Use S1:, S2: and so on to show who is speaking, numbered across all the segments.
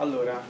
S1: Allora,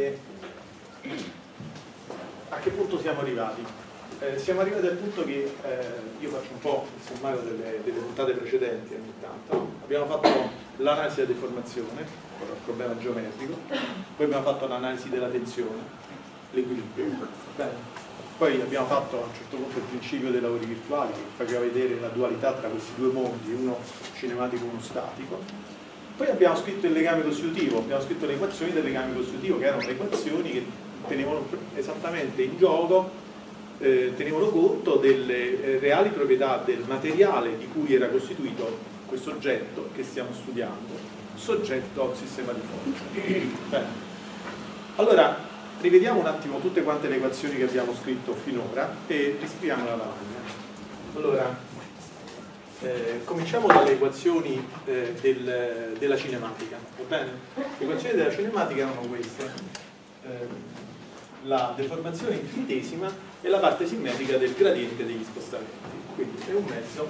S1: a che punto siamo arrivati? Siamo arrivati al punto che io faccio un po' il sommario delle puntate precedenti ogni tanto. No? Abbiamo fatto l'analisi della deformazione, il problema geometrico, poi abbiamo fatto l'analisi della tensione, l'equilibrio. Poi abbiamo fatto a un certo punto il principio dei lavori virtuali, che faceva vedere la dualità tra questi due mondi, uno cinematico e uno statico. Poi abbiamo scritto il legame costitutivo, abbiamo scritto le equazioni del legame costitutivo, che erano le equazioni che tenevano esattamente in gioco, tenevano conto delle reali proprietà del materiale di cui era costituito questo oggetto che stiamo studiando, soggetto a un sistema di forze. Bene. Allora, rivediamo un attimo tutte quante le equazioni che abbiamo scritto finora e riscriviamo la lavagna. Allora, cominciamo dalle equazioni della cinematica, va bene? Le equazioni della cinematica erano queste: la deformazione infinitesima e la parte simmetrica del gradiente degli spostamenti. Quindi è un mezzo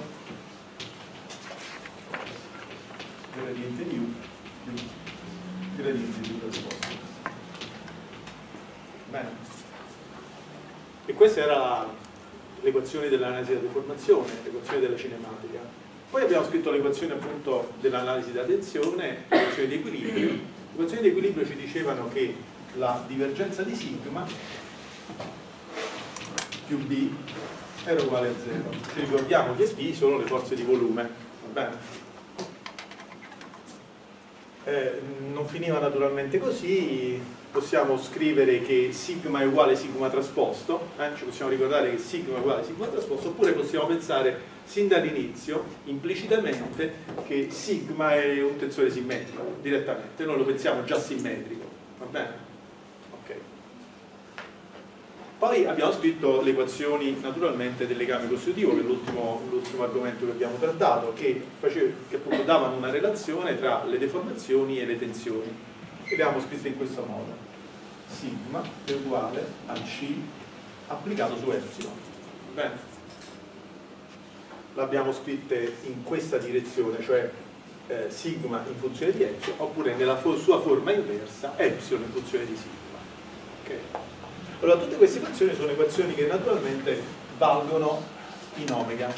S1: gradiente di U più gradiente di U trasposto. Bene. E questa era l'equazione dell'analisi della deformazione, l'equazione della cinematica. Poi abbiamo scritto l'equazione appunto dell'analisi della tensione, l'equazione di equilibrio. Le equazioni di equilibrio ci dicevano che la divergenza di sigma più B era uguale a 0. Ci ricordiamo che B sono le forze di volume, va bene? Non finiva naturalmente così. Possiamo scrivere che sigma è uguale a sigma trasposto, ci possiamo ricordare che sigma è uguale a sigma trasposto, oppure possiamo pensare sin dall'inizio, implicitamente, che sigma è un tensore simmetrico, direttamente, noi lo pensiamo già simmetrico, va bene? Ok. Poi abbiamo scritto le equazioni naturalmente del legame costitutivo, che è l'ultimo argomento che abbiamo trattato, che appunto davano una relazione tra le deformazioni e le tensioni. E le abbiamo scritte in questo modo: sigma è uguale a C applicato su epsilon. Bene? L'abbiamo scritte in questa direzione, cioè sigma in funzione di epsilon, oppure nella sua forma inversa epsilon in funzione di sigma. Okay? Allora, tutte queste equazioni sono equazioni che naturalmente valgono in omega.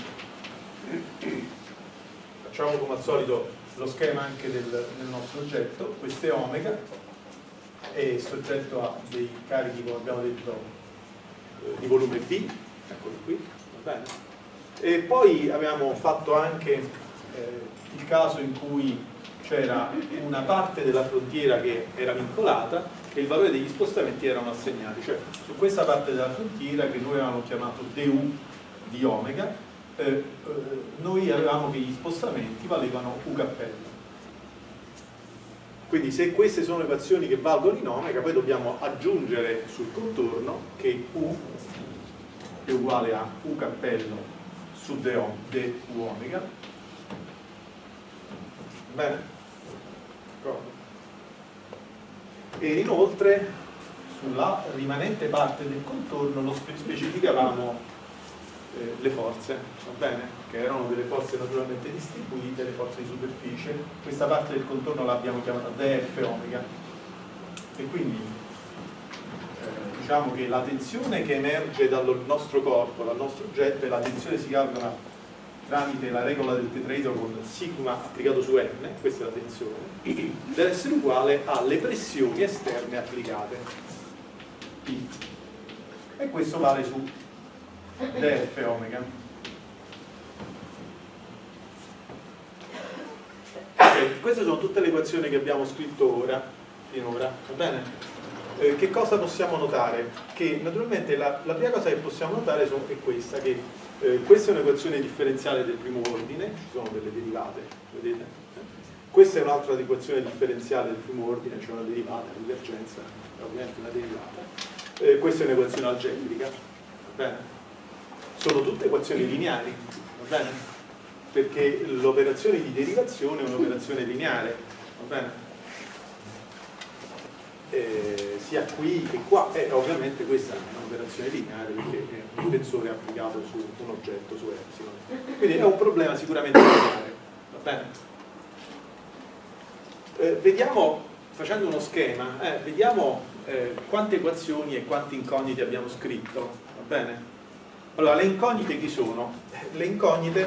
S1: Facciamo come al solito lo schema anche del nostro oggetto. Questo è omega, è soggetto a dei carichi, come abbiamo detto, di volume B, eccolo qui, va bene? E poi abbiamo fatto anche il caso in cui c'era una parte della frontiera che era vincolata e il valore degli spostamenti erano assegnati, cioè su questa parte della frontiera, che noi avevamo chiamato du di omega, noi avevamo che gli spostamenti valevano U cappello. Quindi se queste sono equazioni che valgono in omega, poi dobbiamo aggiungere sul contorno che U è uguale a U cappello su du omega. Bene? E inoltre sulla rimanente parte del contorno lo specificavamo le forze, va bene? Che erano delle forze naturalmente distribuite, le forze di superficie. Questa parte del contorno l'abbiamo chiamata dF omega. E quindi diciamo che la tensione che emerge dal nostro corpo, dal nostro oggetto, e la tensione si calcola tramite la regola del tetraedro con sigma applicato su n, questa è la tensione, deve essere uguale alle pressioni esterne applicate, P. E questo vale su dF omega. Okay, queste sono tutte le equazioni che abbiamo scritto finora, va bene? Che cosa possiamo notare? Che naturalmente la prima cosa che possiamo notare è questa, che questa è un'equazione differenziale del primo ordine, ci sono delle derivate, vedete? Questa è un'altra equazione differenziale del primo ordine, c'è una derivata, divergenza, ovviamente una derivata. Questa è un'equazione algebrica, va bene? Sono tutte equazioni lineari, va bene? Perché l'operazione di derivazione è un'operazione lineare, va bene? Sia qui che qua, e ovviamente questa è un'operazione lineare perché è un tensore applicato su un oggetto, su epsilon. Quindi è un problema sicuramente lineare, va bene? Vediamo facendo uno schema, vediamo quante equazioni e quante incognite abbiamo scritto, va bene? Allora, le incognite chi sono? Le incognite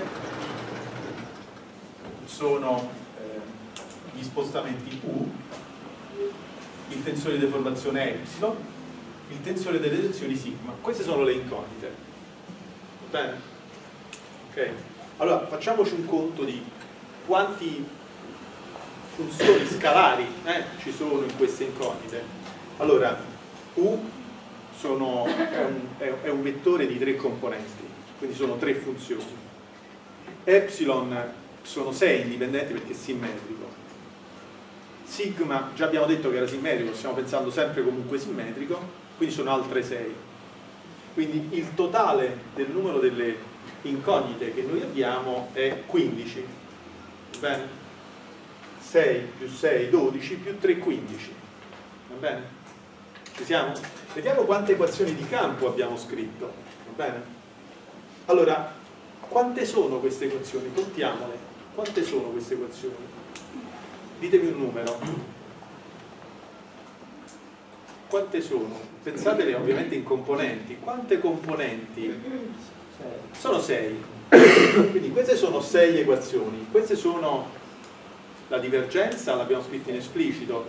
S1: sono gli spostamenti U, il tensore di deformazione epsilon, il tensore delle tensioni sigma. Queste sono le incognite, va bene? Ok? Allora, facciamoci un conto di quanti funzioni scalari ci sono in queste incognite. Allora, U è un vettore di 3 componenti, quindi sono 3 funzioni. Epsilon sono 6 indipendenti perché è simmetrico. Sigma, già abbiamo detto che era simmetrico, stiamo pensando sempre comunque simmetrico, quindi sono altre 6. Quindi il totale del numero delle incognite che noi abbiamo è 15. Va bene? 6 più 6, 12, più 3, 15. Va bene? Ci siamo? Vediamo quante equazioni di campo abbiamo scritto. Va bene? Allora, quante sono queste equazioni? Contiamole. Quante sono queste equazioni? Ditemi un numero. Quante sono? Pensatele ovviamente in componenti. Quante componenti? Sono 6. Quindi queste sono 6 equazioni. Queste sono la divergenza, l'abbiamo scritto in esplicito.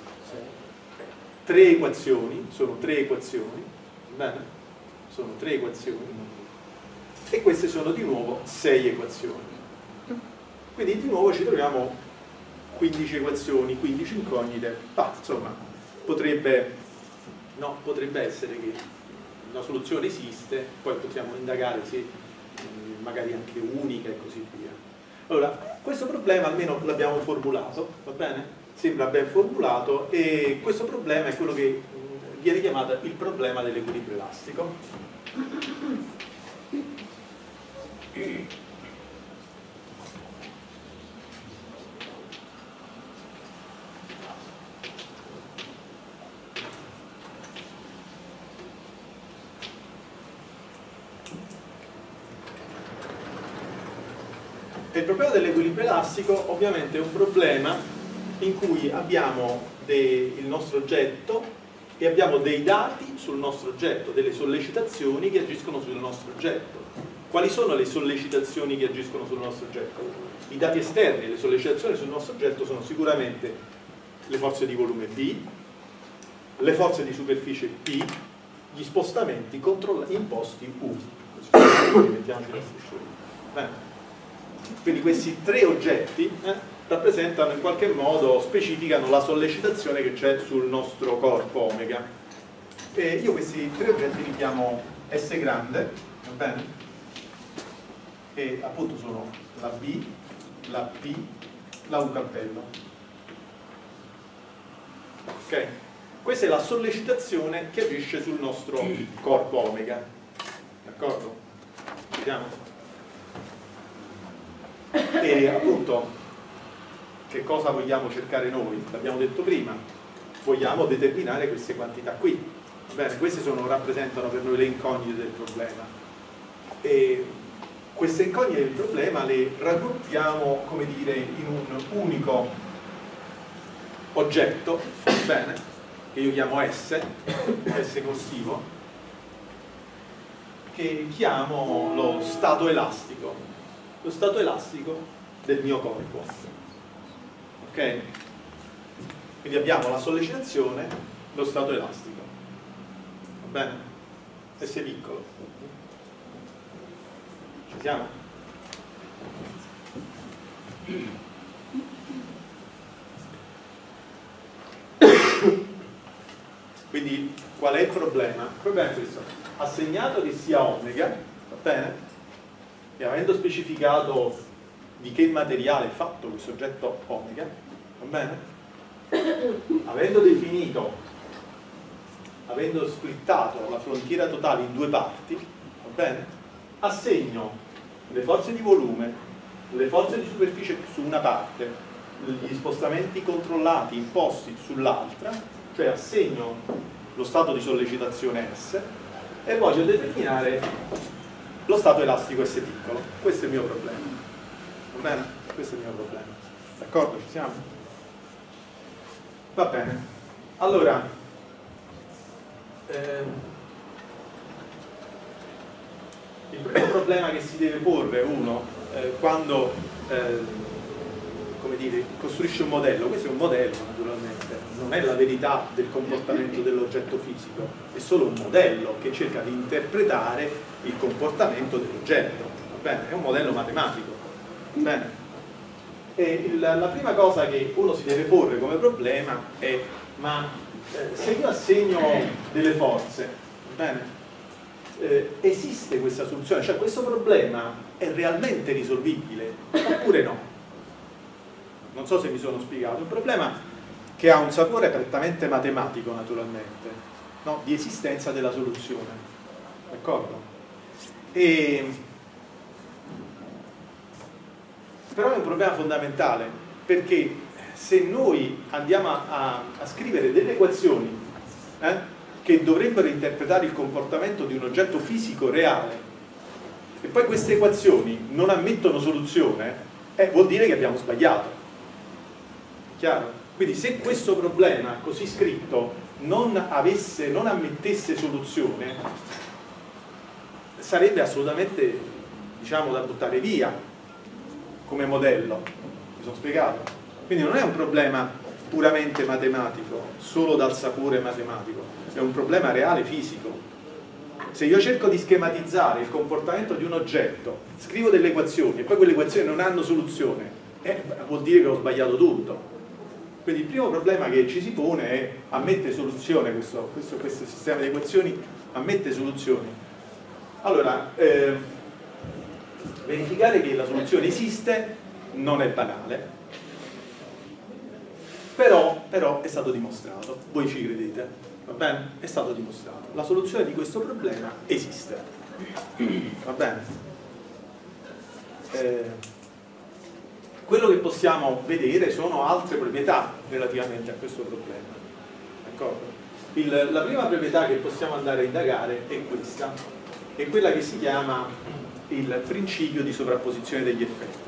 S1: 3 equazioni, sono 3 equazioni. Bene? Sono 3 equazioni. E queste sono di nuovo 6 equazioni. Quindi di nuovo ci troviamo 15 equazioni, 15 incognite. Insomma, potrebbe essere che una soluzione esiste, poi possiamo indagare se magari anche unica e così via. Allora, questo problema almeno l'abbiamo formulato, va bene? Sembra ben formulato, e questo problema è quello che viene chiamato il problema dell'equilibrio elastico. Il problema dell'equilibrio elastico ovviamente è un problema in cui abbiamo il nostro oggetto e abbiamo dei dati sul nostro oggetto, delle sollecitazioni che agiscono sul nostro oggetto. Quali sono le sollecitazioni che agiscono sul nostro oggetto? I dati esterni, le sollecitazioni sul nostro oggetto sono sicuramente le forze di volume B, le forze di superficie P, gli spostamenti imposti U. Mettiamoci la strisciolina. Quindi questi 3 oggetti rappresentano in qualche modo, specificano la sollecitazione che c'è sul nostro corpo omega. E io questi 3 oggetti li chiamo S grande, va bene? E appunto sono la B, la P, la U cappello. Ok? Questa è la sollecitazione che agisce sul nostro corpo omega. D'accordo? Vediamo? E appunto, che cosa vogliamo cercare noi? L'abbiamo detto prima, vogliamo determinare queste quantità qui. Bene, queste rappresentano per noi le incognite del problema. E queste incognite del problema le raggruppiamo, come dire, in un unico oggetto, bene, che io chiamo S corsivo, che chiamo lo stato elastico. Lo stato elastico del mio corpo. Ok? Quindi abbiamo la sollecitazione, lo stato elastico. Va bene? S piccolo. Ci siamo? Quindi qual è il problema? Il problema è questo. Assegnato che sia omega, va bene? E avendo specificato di che materiale è fatto questo oggetto omega, va bene? Avendo definito, avendo splittato la frontiera totale in 2 parti, va bene? Assegno le forze di volume, le forze di superficie su una parte, gli spostamenti controllati imposti sull'altra, cioè assegno lo stato di sollecitazione S e voglio determinare lo stato elastico S piccolo. Questo è il mio problema. Va bene? Questo è il mio problema. D'accordo? Ci siamo? Va bene. Allora, il primo problema che si deve porre uno quando come dire, costruisce un modello, questo è un modello naturalmente, non è la verità del comportamento dell'oggetto fisico, è solo un modello che cerca di interpretare il comportamento dell'oggetto, va bene? È un modello matematico, va bene? E la prima cosa che uno si deve porre come problema è: ma se io assegno delle forze, va bene? Esiste questa soluzione? Cioè questo problema è realmente risolvibile oppure no? Non so se mi sono spiegato. È un problema che ha un sapore prettamente matematico naturalmente, no? Di esistenza della soluzione, d'accordo? Però è un problema fondamentale, perché se noi andiamo a scrivere delle equazioni che dovrebbero interpretare il comportamento di un oggetto fisico reale e poi queste equazioni non ammettono soluzione, vuol dire che abbiamo sbagliato. Chiaro? Quindi se questo problema così scritto non ammettesse soluzione, sarebbe assolutamente, diciamo, da buttare via come modello. Mi sono spiegato? Quindi non è un problema puramente matematico, solo dal sapore matematico, è un problema reale fisico. Se io cerco di schematizzare il comportamento di un oggetto, scrivo delle equazioni e poi quelle equazioni non hanno soluzione, vuol dire che ho sbagliato tutto. Quindi il primo problema che ci si pone è: ammette soluzione questo sistema di equazioni? Ammette soluzioni? Allora, verificare che la soluzione esiste non è banale, però è stato dimostrato, voi ci credete, va bene? È stato dimostrato, la soluzione di questo problema esiste, va bene? Quello che possiamo vedere sono altre proprietà relativamente a questo problema, d'accordo? La prima proprietà che possiamo andare a indagare è questa, è quella che si chiama il principio di sovrapposizione degli effetti.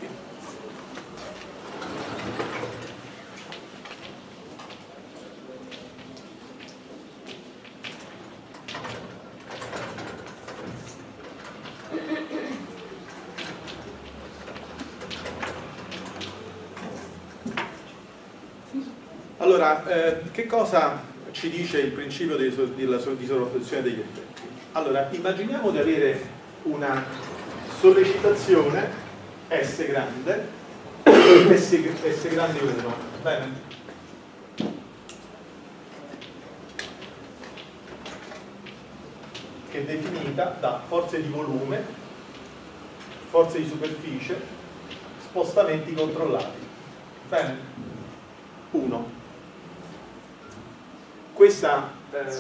S1: Allora, che cosa ci dice il principio di sovrapposizione degli effetti? Allora, immaginiamo di avere una sollecitazione S grande, S grande 1, bene? Che è definita da forze di volume, forze di superficie, spostamenti controllati, bene? 1. Questa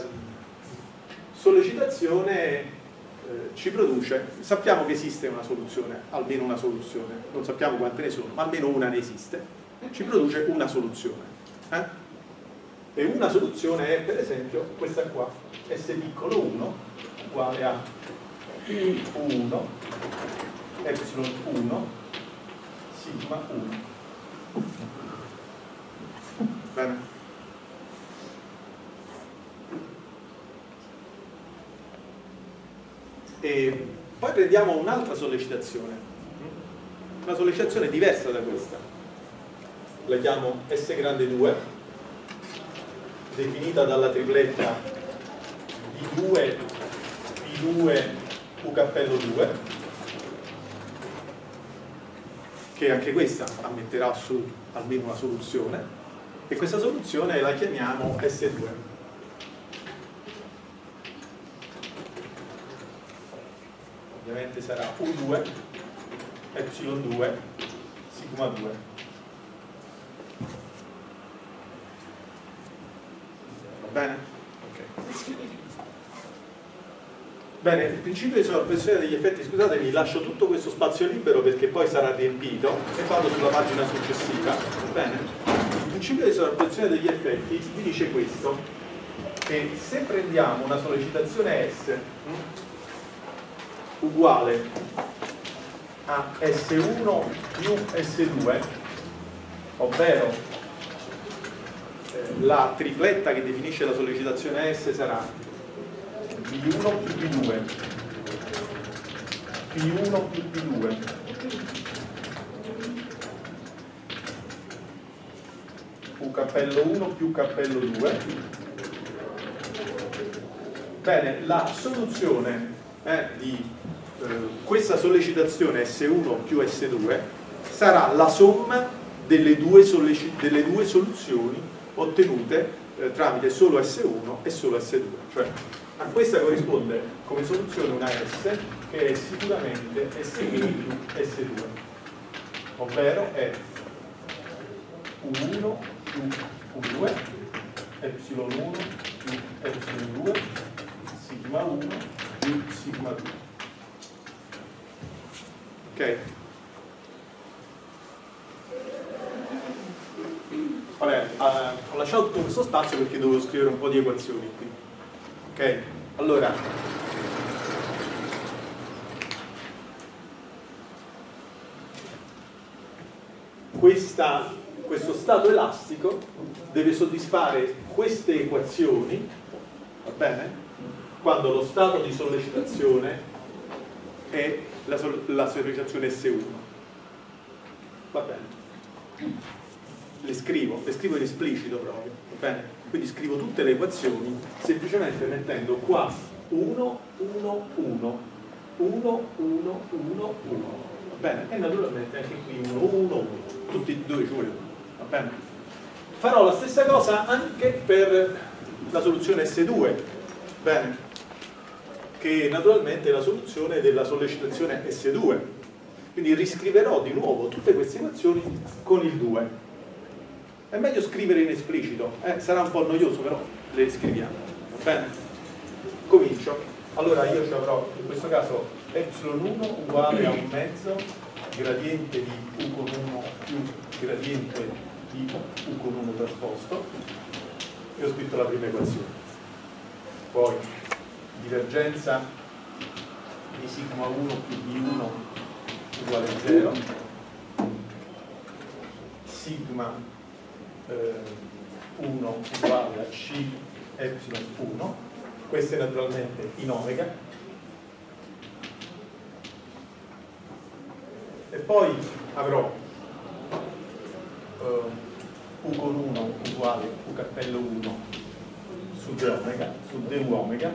S1: sollecitazione ci produce, sappiamo che esiste una soluzione, almeno una soluzione, non sappiamo quante ne sono, ma almeno una ne esiste, ci produce una soluzione. E una soluzione è, per esempio, questa qua, S piccolo 1 uguale a I1, epsilon 1, sigma 1. Bene? E poi prendiamo un'altra sollecitazione, una sollecitazione diversa da questa, la chiamo S grande 2, definita dalla tripletta D2, P2, U cappello 2, che anche questa ammetterà almeno una soluzione, e questa soluzione la chiamiamo S2. Ovviamente sarà U2, epsilon 2, sigma 2. Va bene? Ok. Bene, il principio di sovrapposizione degli effetti, scusatemi, lascio tutto questo spazio libero perché poi sarà riempito e vado sulla pagina successiva. Va bene? Il principio di sovrapposizione degli effetti vi dice questo, che se prendiamo una sollecitazione S uguale a S1 più S2, ovvero la tripletta che definisce la sollecitazione S sarà P1 più P2, P1 più P2, U cappello 1 più cappello 2. Bene, la soluzione di questa sollecitazione S1 più S2 sarà la somma delle due soluzioni ottenute tramite solo S1 e solo S2, cioè a questa corrisponde come soluzione una S che è sicuramente S1 più S2, ovvero è U1 più U2, epsilon 1 più epsilon 2, sigma 1 più sigma 2. Ok? Vabbè, ho lasciato tutto questo spazio perché dovevo scrivere un po' di equazioni qui. Ok? Allora, questo stato elastico deve soddisfare queste equazioni, va bene? Quando lo stato di sollecitazione è la sollecitazione S1. Va bene? Le scrivo in esplicito proprio, va bene? Quindi scrivo tutte le equazioni semplicemente mettendo qua 1, 1, 1, 1, 1, 1, 1, va bene? E naturalmente anche qui 1, 1, 1, tutti dove ci vuole 1, va bene? Farò la stessa cosa anche per la soluzione S2, bene? Che naturalmente è la soluzione della sollecitazione S2. Quindi riscriverò di nuovo tutte queste equazioni con il 2. È meglio scrivere in esplicito, sarà un po' noioso, però le scriviamo, va bene? Comincio. Allora io ci avrò in questo caso epsilon 1 uguale a un mezzo gradiente di u con 1 più gradiente di u con 1 trasposto, e ho scritto la prima equazione. Poi divergenza di sigma 1 più d1 uguale a 0, sigma 1 uguale a c epsilon 1, queste naturalmente in omega, e poi avrò u con 1 uguale u cappello 1 su d omega, su du omega,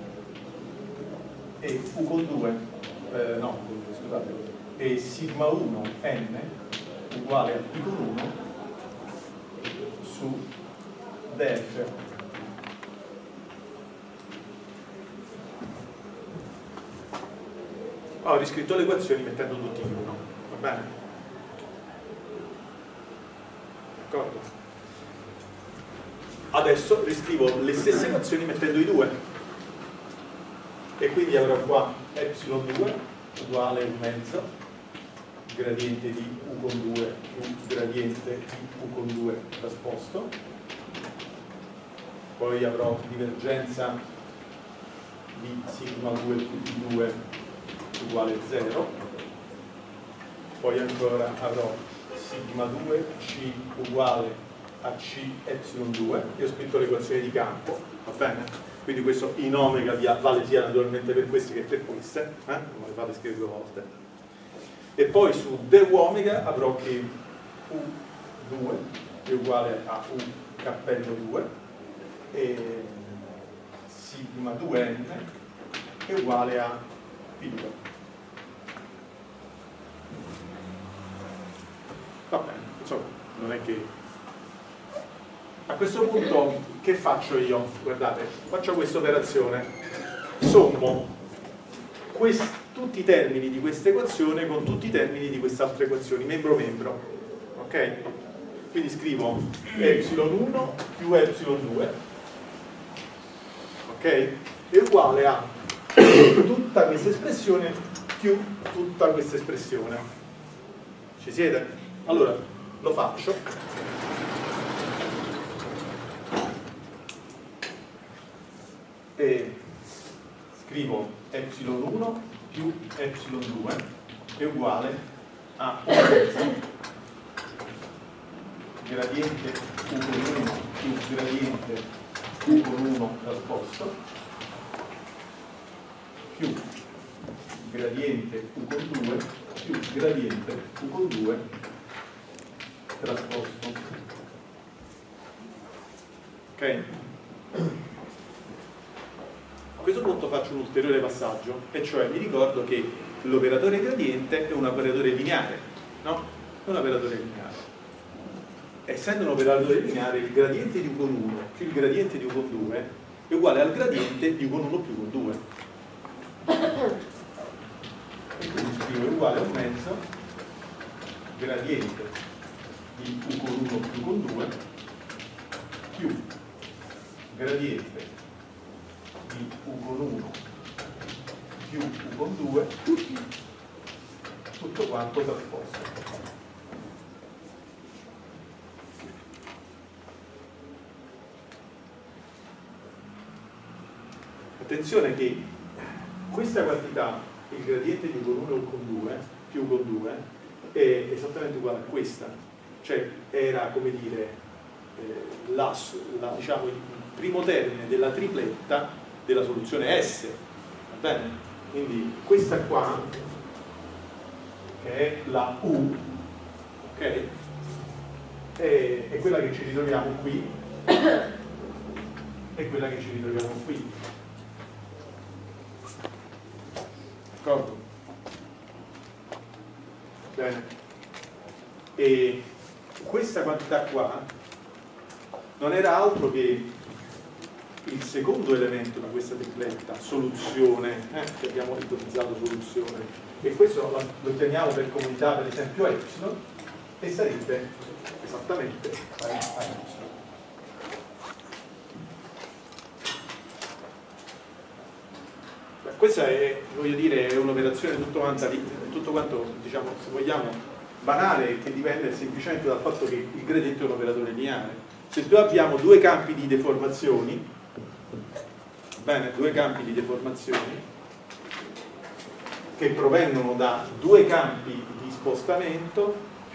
S1: e u con 2 scusate, e sigma 1 n uguale a p con 1 su df. Ho riscritto le equazioni mettendo tutti in 1, va bene? D'accordo? Adesso riscrivo le stesse equazioni mettendo i 2, e quindi avrò qua epsilon 2 uguale un mezzo gradiente di u con 2 più gradiente di u con 2 trasposto, poi avrò divergenza di sigma 2 più 2 uguale 0, poi ancora avrò sigma 2 c uguale a c epsilon 2, e ho scritto l'equazione di campo, va bene? Quindi questo in omega vale sia naturalmente per queste che per queste, non le fate scrivere due volte. E poi su du omega avrò che U2 è uguale a U cappello 2 e sigma 2n è uguale a P2. Va bene, insomma, non è che... A questo punto che faccio io? Guardate, faccio questa operazione, sommo tutti i termini di questa equazione con tutti i termini di quest'altra equazione, membro membro, ok? Quindi scrivo epsilon 1 più epsilon 2, ok? È uguale a tutta questa espressione più tutta questa espressione. Ci siete? Allora, lo faccio. E scrivo epsilon 1 più epsilon 2 è uguale a un mezzo gradiente u con 1 più gradiente u con 1 trasposto più gradiente u con 2 più gradiente u con 2 trasposto. Ok? A questo punto faccio un ulteriore passaggio, e cioè mi ricordo che l'operatore gradiente è un operatore lineare, no? È un operatore lineare. Essendo un operatore lineare, il gradiente di u con 1 più il gradiente di u con 2 è uguale al gradiente di u con 1 più u con 2. E quindi scrivo uguale a un mezzo gradiente di u con 1 più u con 2 più gradiente di u con 1 più u con 2 tutto quanto trasposto. Attenzione che questa quantità, il gradiente di u con 1 e u con 2 più u con 2 è esattamente uguale a questa, cioè era, come dire, diciamo, il primo termine della tripletta della soluzione S, va bene? Quindi questa qua, che è la U, ok? È quella che ci ritroviamo qui, e quella che ci ritroviamo qui. D'accordo? Bene. E questa quantità qua non era altro che il secondo elemento di questa tripletta, soluzione, che abbiamo ipotizzato soluzione, e questo lo chiamiamo per comodità per esempio epsilon, e sarebbe esattamente pari a epsilon. Questa è, voglio dire, è un'operazione tutto quanto, diciamo, se vogliamo, banale, che dipende semplicemente dal fatto che il gradiente è un operatore lineare. Se noi abbiamo due campi di deformazioni, bene, due campi di deformazioni che provengono da due campi di spostamento,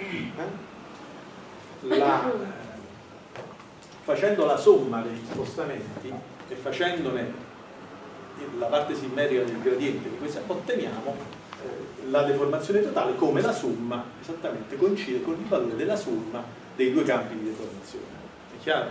S1: facendo la somma degli spostamenti e facendone la parte simmetrica del gradiente di questa, otteniamo la deformazione totale come la somma, esattamente coincide con il valore della somma dei due campi di deformazione. È chiaro?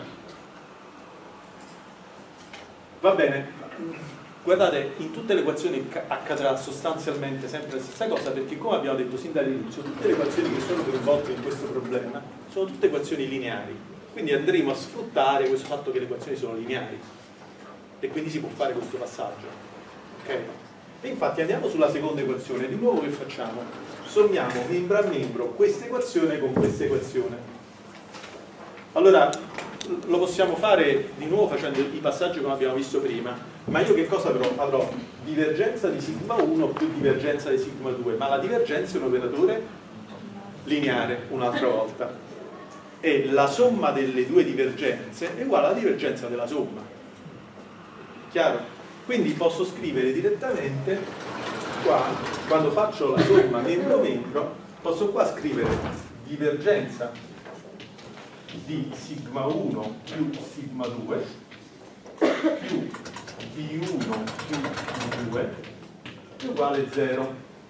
S1: Va bene, guardate, in tutte le equazioni accadrà sostanzialmente sempre la stessa cosa, perché come abbiamo detto sin dall'inizio, tutte le equazioni che sono coinvolte in questo problema sono tutte equazioni lineari, quindi andremo a sfruttare questo fatto che le equazioni sono lineari. E quindi si può fare questo passaggio, ok? E infatti andiamo sulla seconda equazione. Di nuovo che facciamo? Sommiamo membro a membro questa equazione con questa equazione. Allora lo possiamo fare di nuovo facendo i passaggi come abbiamo visto prima, ma io che cosa avrò? Avrò divergenza di sigma 1 più divergenza di sigma 2, ma la divergenza è un operatore lineare un'altra volta, e la somma delle due divergenze è uguale alla divergenza della somma. Chiaro? Quindi posso scrivere direttamente qua, quando faccio la somma membro-membro, posso qua scrivere divergenza di sigma 1 più sigma 2 più b1 più b2 è uguale 0.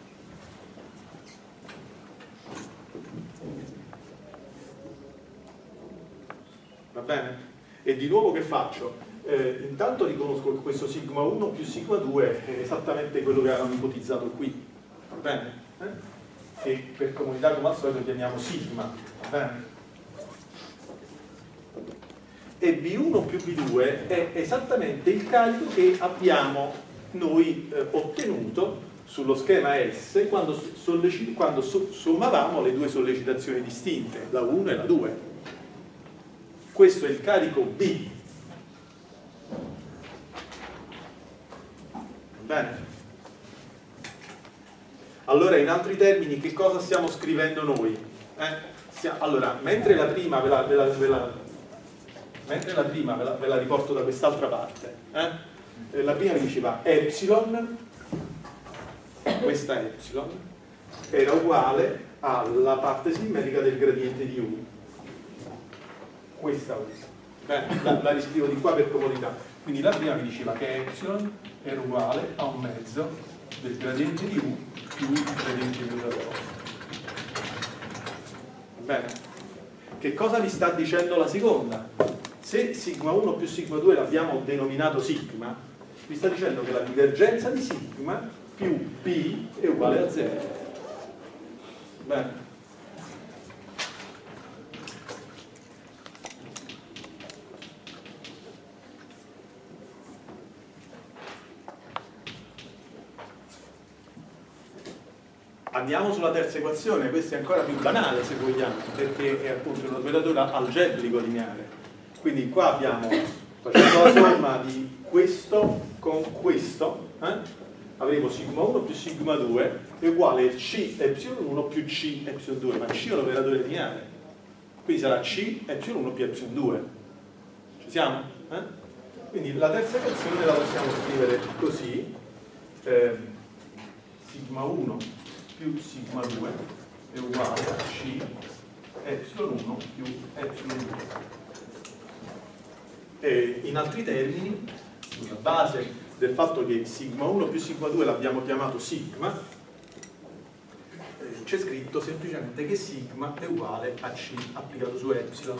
S1: Va bene? E di nuovo che faccio? Intanto riconosco che questo sigma 1 più sigma 2 è esattamente quello che avevamo ipotizzato qui, va bene? Che per comodità come al solito chiamiamo sigma, va bene? E B1 più B2 è esattamente il carico che abbiamo noi ottenuto sullo schema S quando sommavamo le due sollecitazioni distinte, la 1 e la 2. Questo è il carico B. Bene. Allora, in altri termini, che cosa stiamo scrivendo noi? Allora, mentre la prima ve la riporto da quest'altra parte, la prima mi diceva epsilon, questa epsilon era uguale alla parte simmetrica del gradiente di U, questa Bene, la riscrivo di qua per comodità. Quindi la prima mi diceva che epsilon era uguale a un mezzo del gradiente di u più il gradiente di u da rho. Bene. Che cosa mi sta dicendo la seconda? Se sigma 1 più sigma 2 l'abbiamo denominato sigma, mi sta dicendo che la divergenza di sigma più p è uguale a 0. Bene. Andiamo sulla terza equazione, questa è ancora più banale se vogliamo, perché è appunto un operatore algebrico lineare. Quindi qua abbiamo, facendo la somma di questo con questo, avremo sigma 1 più sigma 2 è uguale a c epsilon 1 più c epsilon 2, ma c è un operatore lineare, quindi sarà c epsilon 1 più epsilon 2. Ci siamo? Quindi la terza equazione la possiamo scrivere così, sigma 1 più sigma 2 è uguale a c epsilon 1 più epsilon 2. E in altri termini, sulla base del fatto che sigma 1 più sigma 2 l'abbiamo chiamato sigma, c'è scritto semplicemente che sigma è uguale a c applicato su epsilon.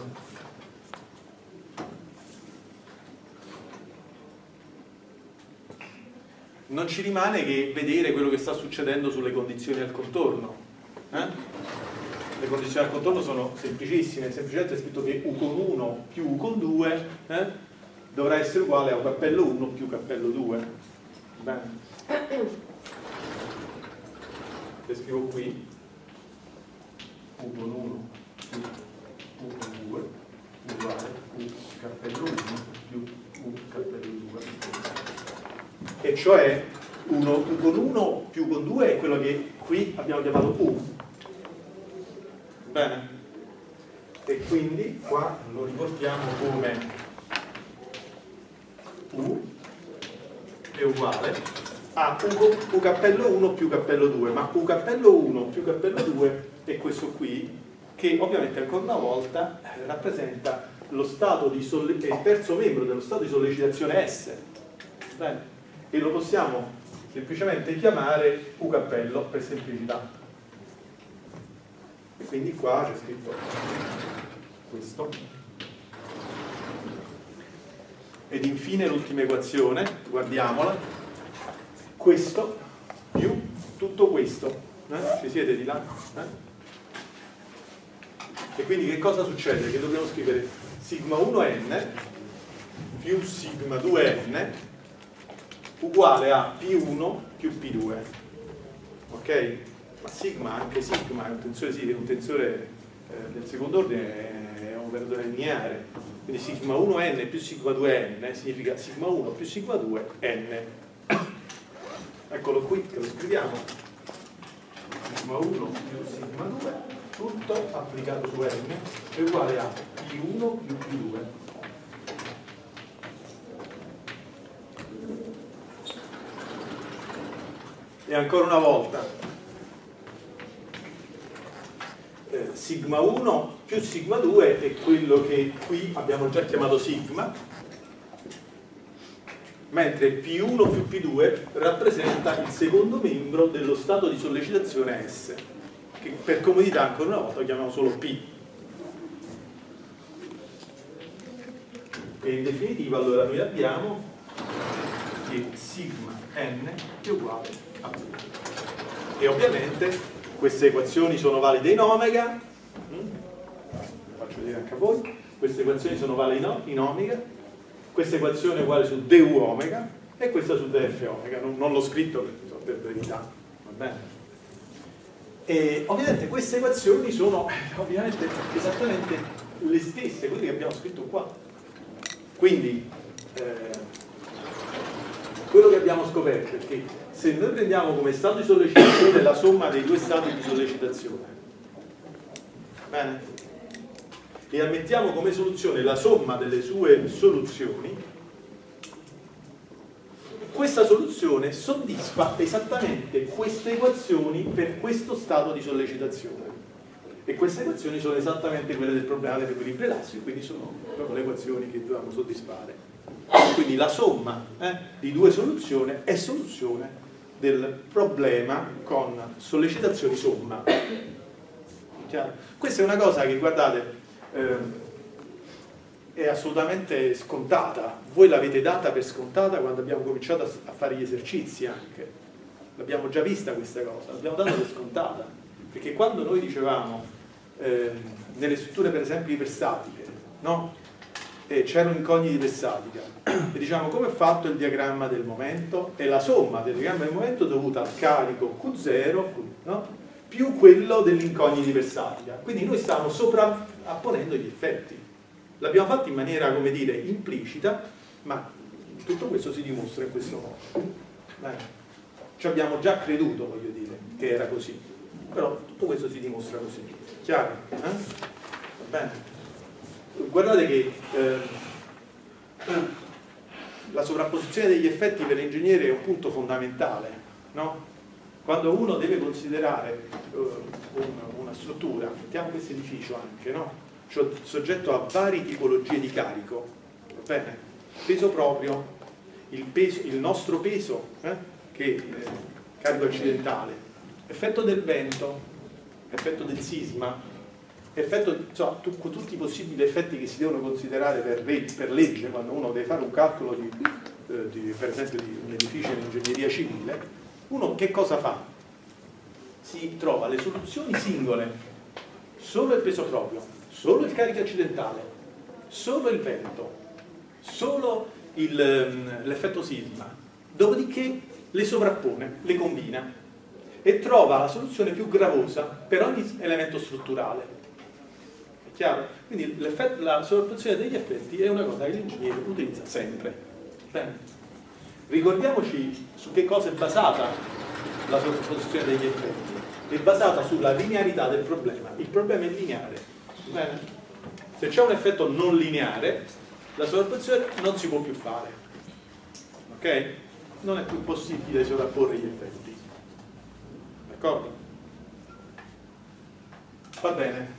S1: Non ci rimane che vedere quello che sta succedendo sulle condizioni al contorno. Le condizioni al contorno sono semplicissime, semplicemente è scritto che u con 1 più u con 2 dovrà essere uguale a u cappello 1 più cappello 2. Bene. Le scrivo qui, u con 1 più u con 2 uguale a u cappello 1 più u cappello 2. E cioè u con 1 più u con 2 è quello che qui abbiamo chiamato u. Bene? E quindi qua lo riportiamo come u è uguale a u cappello 1 più terzo 2, ma u cappello 1 più terzo 2 è questo qui, che ovviamente ancora una volta rappresenta lo stato di è il terzo membro dello stato di sollecitazione S. Bene? E lo possiamo semplicemente chiamare u cappello per semplicità. E quindi qua c'è scritto questo. Ed infine l'ultima equazione, guardiamola, questo più tutto questo. Ci siete di là? E quindi che cosa succede? Che dobbiamo scrivere sigma 1n più sigma 2n uguale a P1 più P2. Ok? Ma sigma, anche sigma, è un tensore, sì, è un tensore del secondo ordine, è un operatore lineare. Quindi sigma 1n più sigma 2n significa sigma 1 più sigma 2 n. Eccolo qui che lo scriviamo. Sigma 1 più sigma 2, tutto applicato su n, è uguale a P1 più P2. E ancora una volta, sigma 1 più sigma 2 è quello che qui abbiamo già chiamato sigma, mentre P1 più P2 rappresenta il secondo membro dello stato di sollecitazione S, che per comodità ancora una volta lo chiamiamo solo P. E in definitiva allora noi abbiamo che sigma n è uguale a P. E ovviamente queste equazioni sono valide in omega, faccio vedere anche a voi, queste equazioni sono valide in omega, questa equazione è uguale su du omega e questa su df omega, non l'ho scritto per brevità, va bene? E ovviamente queste equazioni sono ovviamente esattamente le stesse, quelle che abbiamo scritto qua. Quindi quello che abbiamo scoperto è che se noi prendiamo come stato di sollecitazione la somma dei due stati di sollecitazione, bene? E ammettiamo come soluzione la somma delle sue soluzioni, questa soluzione soddisfa esattamente queste equazioni per questo stato di sollecitazione. E queste equazioni sono esattamente quelle del problema dell'equilibrio elastico, quindi sono proprio le equazioni che dobbiamo soddisfare. Quindi la somma di due soluzioni è soluzione del problema con sollecitazioni somma. Chiaro? Questa è una cosa che, guardate, è assolutamente scontata. Voi l'avete data per scontata quando abbiamo cominciato a fare gli esercizi anche. L'abbiamo già vista questa cosa, l'abbiamo data per scontata. Perché quando noi dicevamo, nelle strutture per esempio iperstatiche, no? C'erano incogniti per statica, e diciamo come è fatto il diagramma del momento, è la somma del diagramma del momento dovuta al carico Q0, no? Più quello dell'incogniti per statica. Quindi noi stiamo sovrapponendo gli effetti. L'abbiamo fatto in maniera, come dire, implicita, ma tutto questo si dimostra in questo modo. Ci abbiamo già creduto, voglio dire, che era così, però tutto questo si dimostra così. Chiaro? Va bene? Guardate che la sovrapposizione degli effetti per l'ingegnere è un punto fondamentale, no? Quando uno deve considerare una struttura, mettiamo questo edificio anche, no? Cioè, soggetto a varie tipologie di carico, va bene? Peso proprio, il nostro peso, che è carico accidentale, effetto del vento, effetto del sisma, effetto, insomma, tutti i possibili effetti che si devono considerare per legge quando uno deve fare un calcolo per esempio di un edificio in ingegneria civile. Uno che cosa fa? Si trova le soluzioni singole, solo il peso proprio, solo il carico accidentale, solo il vento, solo l'effetto sisma, dopodiché le sovrappone, le combina e trova la soluzione più gravosa per ogni elemento strutturale. Chiaro? Quindi la sovrapposizione degli effetti è una cosa che l'ingegnere utilizza sempre. Bene. Ricordiamoci su che cosa è basata la sovrapposizione degli effetti. È basata sulla linearità del problema. Il problema è lineare. Bene? Se c'è un effetto non lineare, la sovrapposizione non si può più fare. Ok? Non è più possibile sovrapporre gli effetti. D'accordo? Va bene.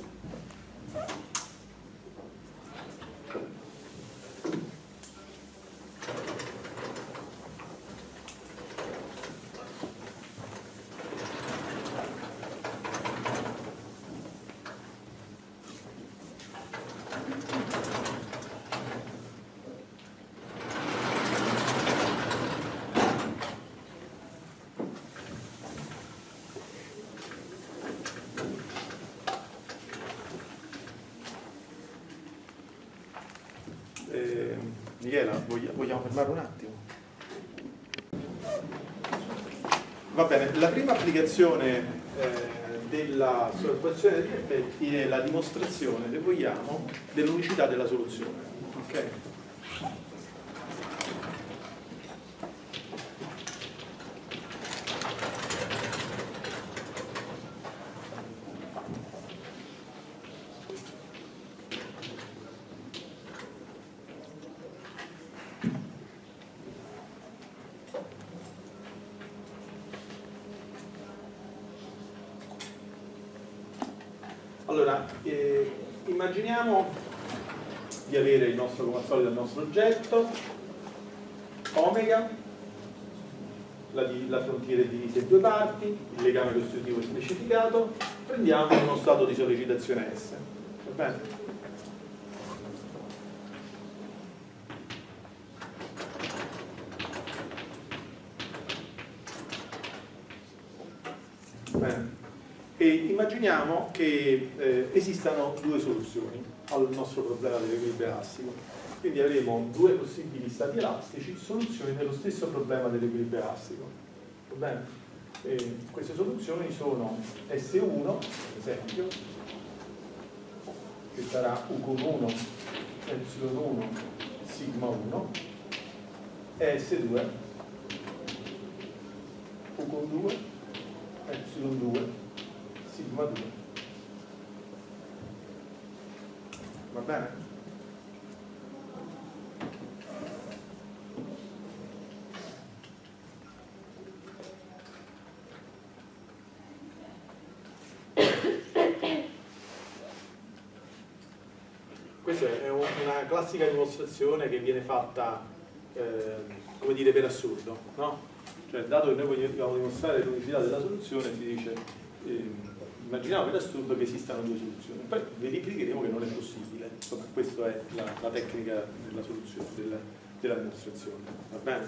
S1: Michela, vogliamo fermare un attimo? Va bene, la prima applicazione della sovrapposizione degli effetti è la dimostrazione, se vogliamo, dell'unicità della soluzione. Ok? Allora, immaginiamo di avere il nostro, come al solito, il nostro oggetto, omega, la frontiera è divisa in due parti, il legame costitutivo è specificato, prendiamo uno stato di sollecitazione S. Va bene? Bene. E immaginiamo che esistano due soluzioni al nostro problema dell'equilibrio elastico. Quindi avremo due possibili stati elastici, soluzioni dello stesso problema dell'equilibrio elastico. Va bene? E queste soluzioni sono S1, per esempio, che sarà U con 1, epsilon 1, sigma 1, e S2, U con 2, epsilon 2, sigma 2. Va bene? Questa è una classica dimostrazione che viene fatta, come dire, per assurdo, no? Cioè, dato che noi vogliamo dimostrare l'unicità della soluzione, si dice, immaginiamo per assurdo che esistano due soluzioni, poi verificheremo che non è possibile. Insomma, questa è la tecnica della soluzione, della dimostrazione. Va bene?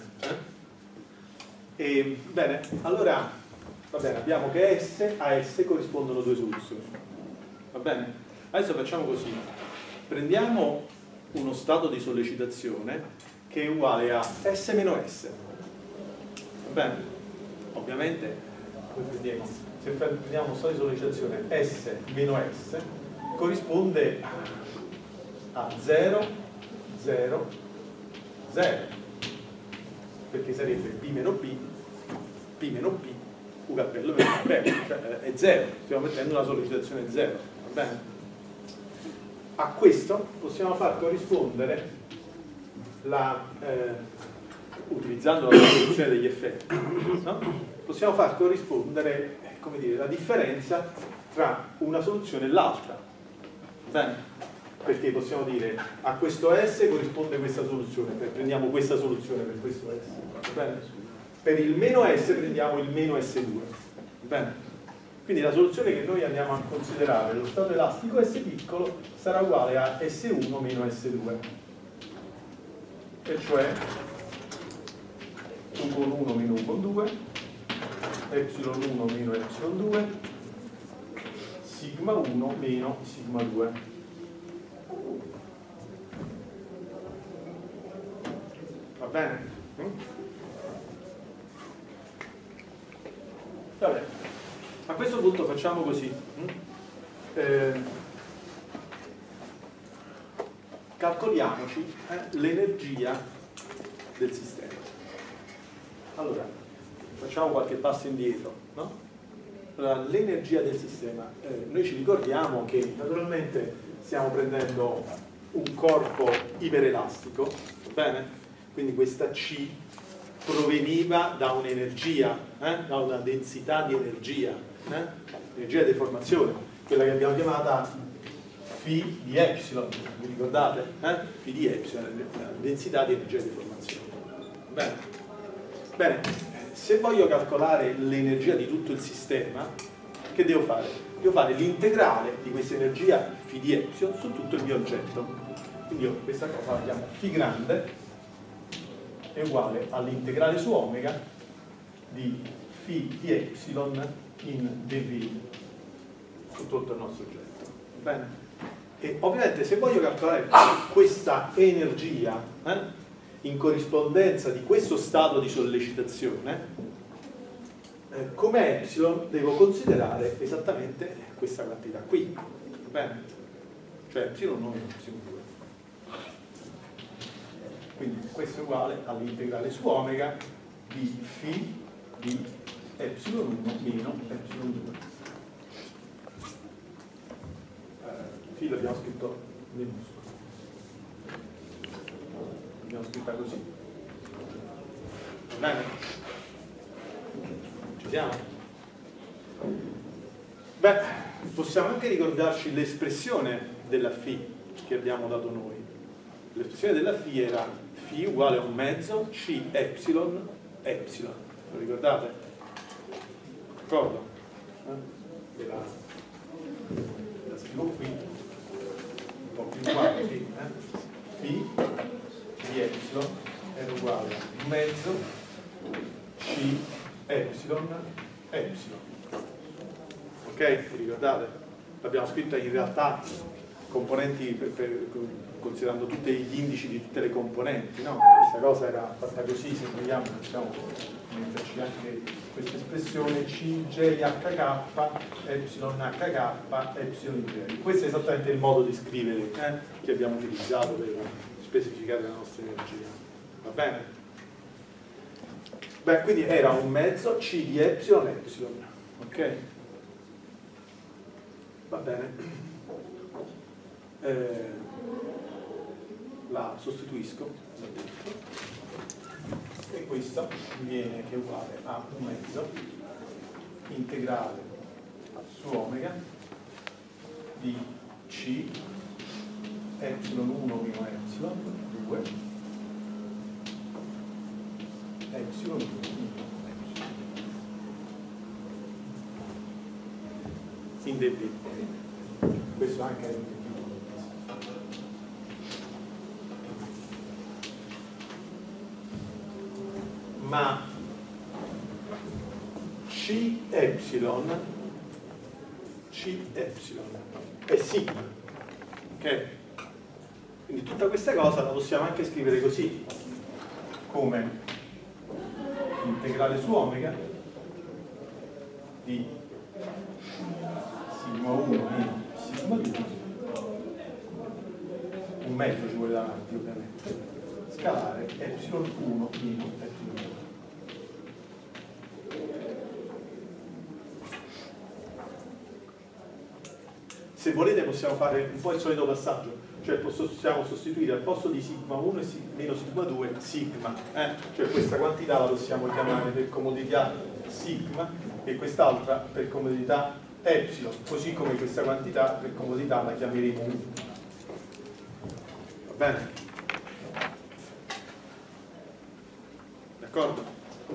S1: Bene, allora, va bene, abbiamo che a S corrispondono due soluzioni. Va bene? Adesso facciamo così. Prendiamo uno stato di sollecitazione che è uguale a S meno S. Va bene? Ovviamente, se prendiamo uno stato di sollecitazione S meno S, corrisponde a 0, 0, 0, perché sarebbe P meno P, P meno P, U cappello meno cappello, cioè è 0, stiamo mettendo una sollecitazione 0, va bene? A questo possiamo far corrispondere utilizzando la soluzione degli effetti, no? Possiamo far corrispondere, come dire, la differenza tra una soluzione e l'altra, bene? Perché possiamo dire a questo S corrisponde questa soluzione, prendiamo questa soluzione per questo S, bene? Per il meno S prendiamo il meno S2, bene? Quindi la soluzione che noi andiamo a considerare, lo stato elastico S piccolo, sarà uguale a S1 meno S2, e cioè U con 1 meno U con 2, epsilon 1 meno epsilon 2, sigma 1 meno sigma 2. Va bene? Va bene. A questo punto facciamo così. Calcoliamoci l'energia del sistema. Allora, facciamo qualche passo indietro, no? Allora, l'energia del sistema. Noi ci ricordiamo che naturalmente stiamo prendendo un corpo iperelastico, va bene? Quindi questa C proveniva da un'energia, da una densità di energia, energia di deformazione, quella che abbiamo chiamata φ di epsilon, vi ricordate? Φ di epsilon, la densità di energia di deformazione. Bene. Bene, se voglio calcolare l'energia di tutto il sistema, che devo fare? Devo fare l'integrale di questa energia φ di epsilon su tutto il mio oggetto. Quindi io questa cosa la chiamo φ grande è uguale all'integrale su omega di φ di epsilon in dv su tutto il nostro oggetto. Bene? E ovviamente se voglio calcolare questa energia in corrispondenza di questo stato di sollecitazione, come epsilon devo considerare esattamente questa quantità qui. Bene? Cioè epsilon 1 meno epsilon 2. Quindi questo è uguale all'integrale su omega di φ di epsilon 1 meno epsilon 2. Φ l'abbiamo scritto minuscolo. L'abbiamo scritta così. Va bene? Ci siamo? Beh, possiamo anche ricordarci l'espressione della φ che abbiamo dato noi. L'espressione della φ era φ uguale a un mezzo c epsilon epsilon. Lo ricordate? D'accordo? La scrivo qui, un po' più qua così. Φ di epsilon era uguale a un mezzo c epsilon epsilon. Ok? Vi ricordate? L'abbiamo scritta in realtà componenti considerando tutti gli indici di tutte le componenti, no? Questa cosa era fatta così, se vogliamo possiamo metterci anche questa espressione CJHK epsilon HK epsilon J. Questo è esattamente il modo di scrivere che abbiamo utilizzato per specificare la nostra energia. Va bene? Beh, quindi era un mezzo C di epsilon epsilon. Ok? Va bene. La sostituisco e questo mi viene che è uguale a un mezzo integrale su omega di C epsilon 1 meno epsilon 2, epsilon 1 meno epsilon in dB. Questo anche è in dB. Ma C epsilon è sigma, ok? Quindi tutta questa cosa la possiamo anche scrivere così, come integrale su omega di sigma 1 meno sigma 2, un mezzo ci vuole davanti ovviamente, scalare epsilon 1 meno epsilon 2. Se volete possiamo fare un po' il solito passaggio, cioè possiamo sostituire al posto di sigma 1 e meno sigma 2 sigma, cioè questa quantità la possiamo chiamare per comodità sigma e quest'altra per comodità epsilon, così come questa quantità per comodità la chiameremo 1. Va bene? D'accordo?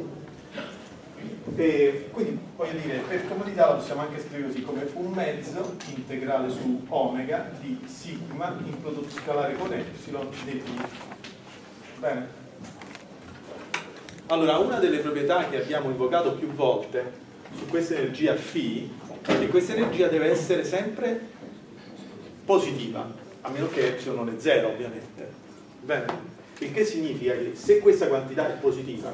S1: E quindi voglio dire, per comodità la possiamo anche scrivere così, come un mezzo integrale su omega di sigma in prodotto scalare con epsilon dB. Bene? Allora, una delle proprietà che abbiamo invocato più volte su questa energia φ è che questa energia deve essere sempre positiva, a meno che epsilon non è 0 ovviamente. Bene? Il che significa che se questa quantità è positiva,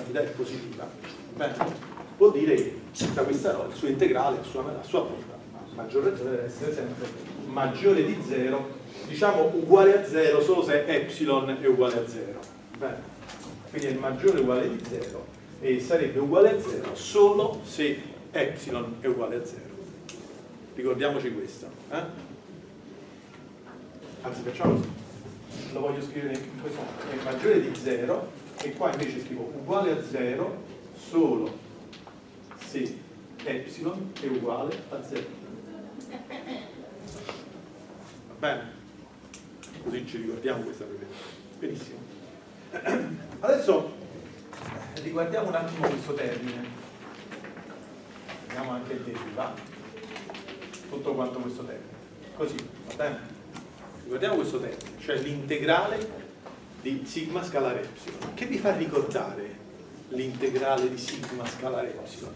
S1: bene, vuol dire che tutta questa roba, il suo integrale, a sua volta, a maggior ragione deve essere sempre maggiore di 0, diciamo uguale a 0 solo se epsilon è uguale a 0. Bene. Quindi è maggiore o uguale di 0 e sarebbe uguale a 0 solo se epsilon è uguale a 0. Ricordiamoci questo. Anzi, facciamo così. Lo voglio scrivere in questo modo, è maggiore di 0 e qua invece scrivo uguale a 0 solo se epsilon è uguale a 0. Va bene? Così ci ricordiamo questa proprietà. Benissimo. Adesso riguardiamo un attimo questo termine. Vediamo anche il derivato. Tutto quanto questo termine. Così, va bene? Riguardiamo questo termine, cioè l'integrale di sigma scalare epsilon. Che vi fa ricordare l'integrale di sigma scalare epsilon?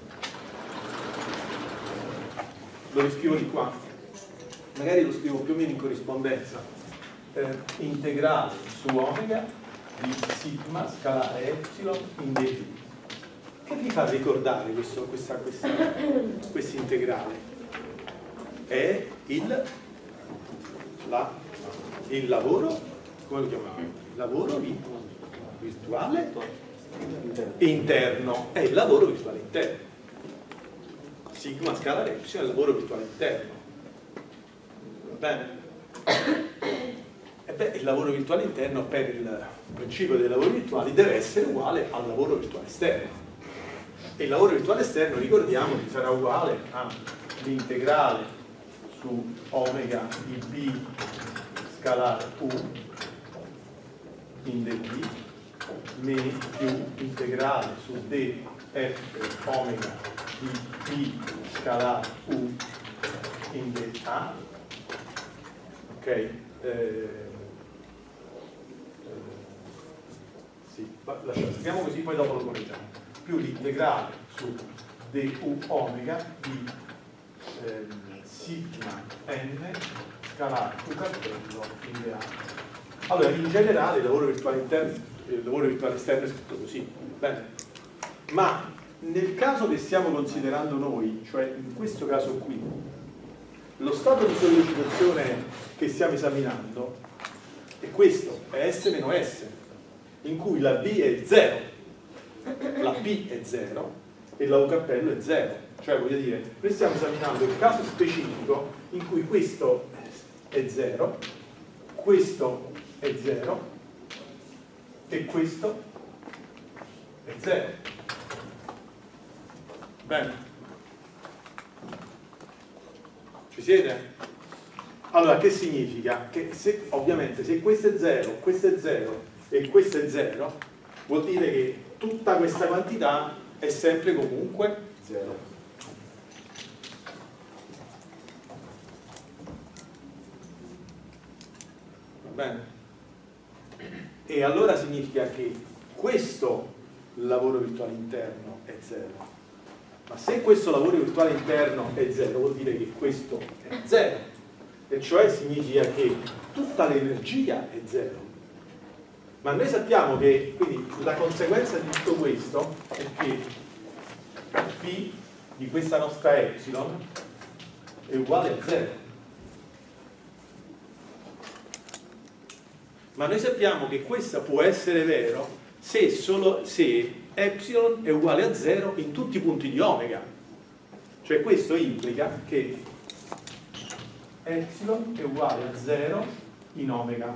S1: Lo riscrivo di qua, magari lo scrivo più o meno in corrispondenza. Integrale su omega di sigma scalare epsilon in dB. Che vi fa ricordare questo integrale? È il lavoro, come lo chiamiamo? Il lavoro virtuale interno. È il lavoro virtuale interno. Sigma scalare epsilon è il lavoro virtuale interno. Va bene? E beh, il lavoro virtuale interno per il principio dei lavori virtuali deve essere uguale al lavoro virtuale esterno. E il lavoro virtuale esterno, ricordiamo, che sarà uguale all'integrale su omega di B scalare U in dB meno più integrale su df omega di B scalare U in dA. Ok? Sì, scriviamo così, poi dopo lo correggiamo. Più l'integrale su du omega di sigma n scalare Q cartello in dA. Allora, in generale il lavoro virtuale interno, il lavoro virtuale esterno è scritto così, bene? Ma nel caso che stiamo considerando noi, cioè in questo caso qui, lo stato di sollecitazione che stiamo esaminando è questo, è S meno S, in cui la B è 0, la P è 0 e la U cappello è 0. Cioè, voglio dire, noi stiamo esaminando il caso specifico in cui questo è 0, questo è 0 e questo è 0. Bene? Ci siete? Allora, che significa? Che ovviamente se questo è 0 e questo è 0, vuol dire che tutta questa quantità è sempre comunque 0. Va bene? E allora significa che questo lavoro virtuale interno è 0. Ma se questo lavoro virtuale interno è 0, vuol dire che questo è 0. E cioè significa che tutta l'energia è 0. Ma noi sappiamo che, quindi, la conseguenza di tutto questo è che P di questa nostra epsilon è uguale a 0. Ma noi sappiamo che questo può essere vero se epsilon è uguale a 0 in tutti i punti di omega. Cioè questo implica che epsilon è uguale a 0 in omega.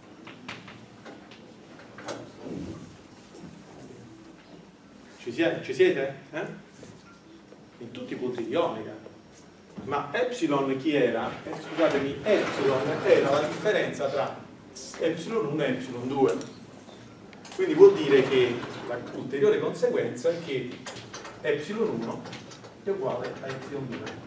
S1: Ci siete? In tutti i punti di omega. Ma epsilon chi era? Scusatemi, epsilon era la differenza tra epsilon 1 e epsilon 2. Quindi vuol dire che l'ulteriore conseguenza è che epsilon 1 è uguale a epsilon 2.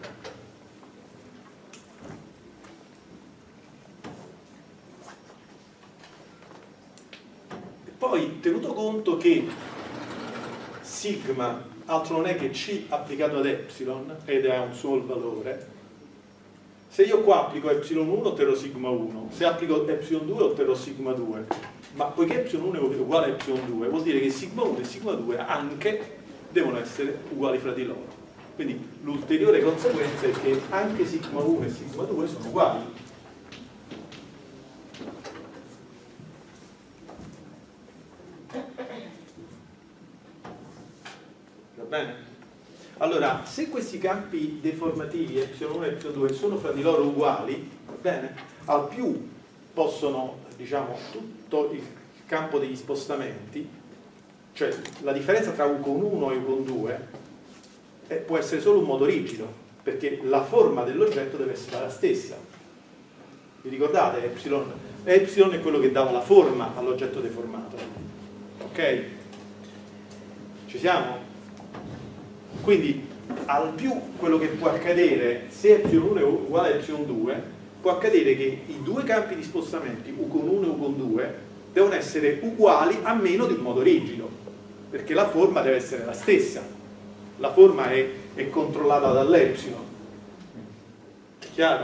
S1: Poi, tenuto conto che sigma altro non è che C applicato ad epsilon ed ha un solo valore, se io qua applico epsilon 1 otterrò sigma 1, se applico epsilon 2 otterrò sigma 2, ma poiché epsilon 1 è uguale a epsilon 2 vuol dire che sigma 1 e sigma 2 anche devono essere uguali fra di loro. Quindi l'ulteriore conseguenza è che anche sigma 1 e sigma 2 sono uguali. Bene? Allora, se questi campi deformativi epsilon 1 e epsilon 2 sono fra di loro uguali, va bene? Al più possono, diciamo, tutto il campo degli spostamenti, cioè la differenza tra U con 1 e U con 2 può essere solo un modo rigido, perché la forma dell'oggetto deve essere la stessa. Vi ricordate? Epsilon è quello che dava la forma all'oggetto deformato. Ok? Ci siamo? Quindi al più quello che può accadere, se epsilon 1 è uguale a epsilon 2, può accadere che i due campi di spostamenti U con 1 e U con 2 devono essere uguali a meno di un modo rigido, perché la forma deve essere la stessa. La forma è controllata dall'epsilon. Chiaro?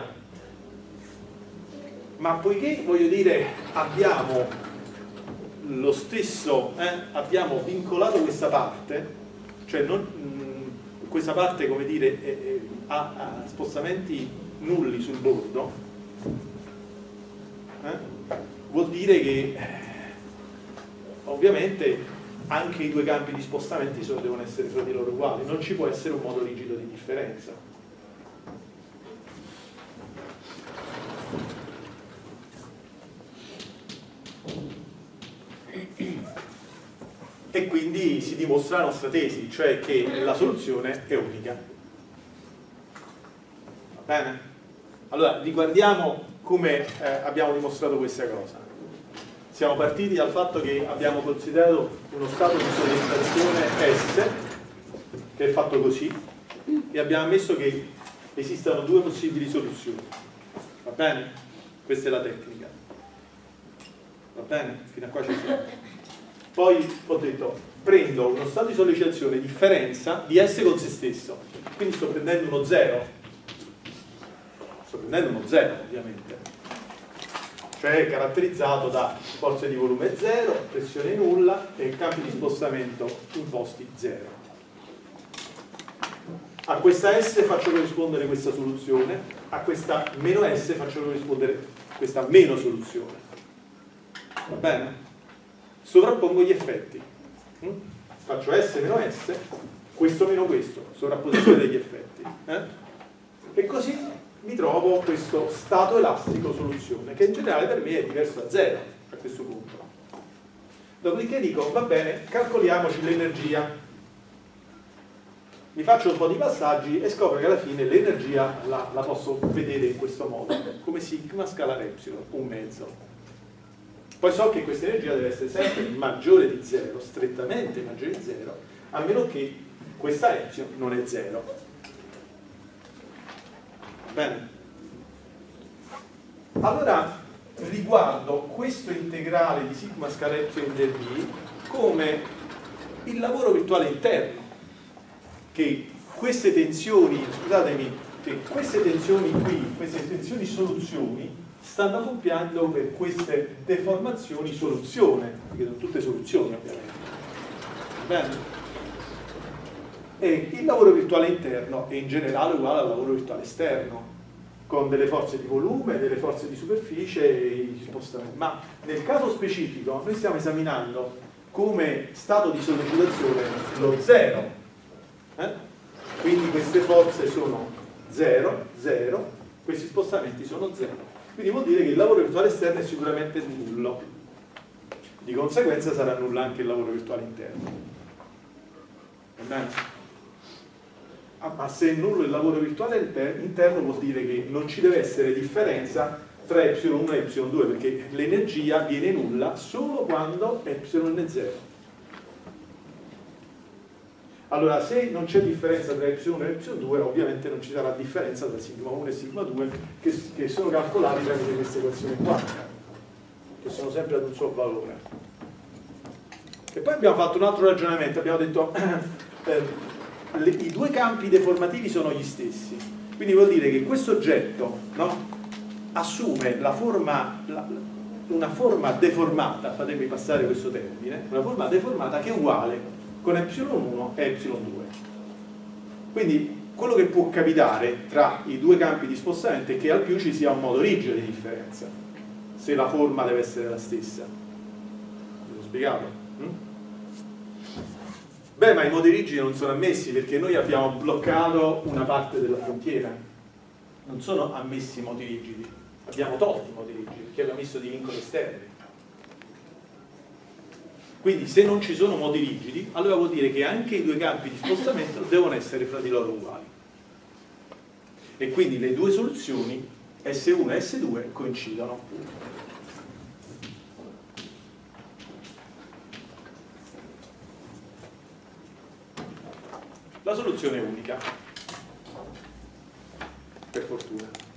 S1: Ma poiché, voglio dire, abbiamo lo stesso, abbiamo vincolato questa parte, cioè questa parte, come dire, ha spostamenti nulli sul bordo, vuol dire che ovviamente anche i due campi di spostamenti devono essere fra di loro uguali, non ci può essere un modo rigido di differenza. E quindi si dimostra la nostra tesi, cioè che la soluzione è unica. Va bene? Allora, riguardiamo come abbiamo dimostrato questa cosa. Siamo partiti dal fatto che abbiamo considerato uno stato di sollecitazione S, che è fatto così, e abbiamo ammesso che esistano due possibili soluzioni. Va bene? Questa è la tecnica. Va bene? Fino a qua ci siamo. Poi ho detto, prendo uno stato di sollecitazione differenza di S con se stesso, quindi sto prendendo uno 0, ovviamente, cioè caratterizzato da forza di volume 0, pressione nulla e campi di spostamento imposti 0. A questa S faccio corrispondere questa soluzione, a questa meno S faccio corrispondere questa meno soluzione. Va bene? Sovrappongo gli effetti. Faccio S meno S, questo meno questo, sovrapposizione degli effetti. E così mi trovo questo stato elastico soluzione, che in generale per me è diverso da 0 a questo punto. Dopodiché dico, va bene, calcoliamoci l'energia. mi faccio un po' di passaggi e scopro che alla fine l'energia la posso vedere in questo modo, come sigma scalare epsilon, un mezzo. Poi so che questa energia deve essere sempre maggiore di 0, strettamente maggiore di 0, a meno che questa epsilon non è 0. Bene? Allora riguardo questo integrale di sigma scala epsilon del V come il lavoro virtuale interno, che queste tensioni, scusatemi, che queste tensioni qui, queste tensioni soluzioni, stanno compiendo per queste deformazioni soluzione, perché sono tutte soluzioni ovviamente. Bene? E il lavoro virtuale interno è in generale uguale al lavoro virtuale esterno, con delle forze di volume, delle forze di superficie e i spostamenti. Ma nel caso specifico noi stiamo esaminando come stato di sollecitazione lo 0. Quindi queste forze sono 0, 0, questi spostamenti sono 0. Quindi vuol dire che il lavoro virtuale esterno è sicuramente nullo. Di conseguenza sarà nullo anche il lavoro virtuale interno. Va bene? Ma se è nullo il lavoro virtuale interno vuol dire che non ci deve essere differenza tra epsilon 1 e epsilon 2, perché l'energia viene nulla solo quando epsilon è 0. Allora, se non c'è differenza tra epsilon 1 e epsilon 2, ovviamente non ci sarà differenza tra sigma 1 e sigma 2, che sono calcolati tramite queste equazioni qua, che sono sempre ad un suo valore. E poi abbiamo fatto un altro ragionamento, abbiamo detto i due campi deformativi sono gli stessi, quindi vuol dire che questo oggetto, no, assume la forma, una forma deformata, fatemi passare questo termine, una forma deformata che è uguale con epsilon 1 e epsilon 2. Quindi quello che può capitare tra i due campi di spostamento è che al più ci sia un modo rigido di differenza, se la forma deve essere la stessa. Vi ho spiegato? Beh, ma i modi rigidi non sono ammessi perché noi abbiamo bloccato una parte della frontiera. Non sono ammessi i modi rigidi, abbiamo tolto i modi rigidi perché abbiamo messo dei vincoli esterni. Quindi se non ci sono modi rigidi, allora vuol dire che anche i due campi di spostamento devono essere fra di loro uguali. E quindi le due soluzioni S1 e S2 coincidono. La soluzione è unica, per fortuna.